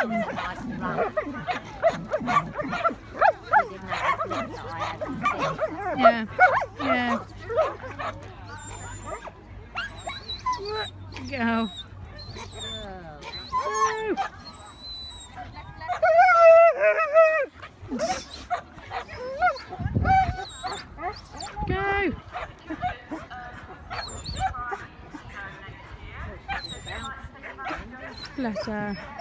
nice and rough. Yeah, yeah. Go. Go. Bless her.